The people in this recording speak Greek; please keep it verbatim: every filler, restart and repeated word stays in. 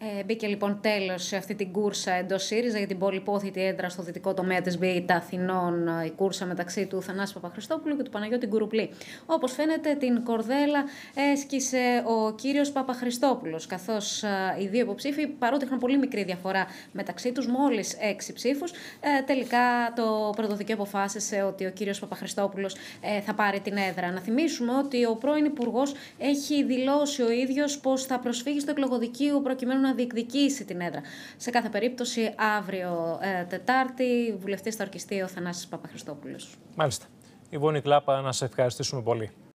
Ε, μπήκε λοιπόν τέλος σε αυτή την κούρσα εντός ΣΥΡΙΖΑ για την πολυπόθητη έδρα στο δυτικό τομέα της Β' Αθηνών, η κούρσα μεταξύ του Θανάση Παπαχρηστόπουλου και του Παναγιώτη Γκουρουπλή. Όπως φαίνεται, την κορδέλα έσκησε ο κύριος Παπαχρηστόπουλος, καθώς α, οι δύο υποψήφοι, παρότι είχαν πολύ μικρή διαφορά μεταξύ τους, μόλις έξι ψήφους, ε, τελικά το πρωτοδικείο αποφάσισε ότι ο κύριος Παπαχρηστόπουλος ε, θα πάρει την έδρα. Να θυμίσουμε ότι ο πρώην Υπουργός έχει δηλώσει ο ίδιος πως θα προσφύγει στο εκλογοδικείο προκειμένου να διεκδικήσει την έδρα. Σε κάθε περίπτωση, αύριο ε, Τετάρτη, βουλευτής θα ορκιστεί ο Θανάσης Παπαχρηστόπουλος. Μάλιστα. Ιβόνη Κλάπα, να σε ευχαριστήσουμε πολύ.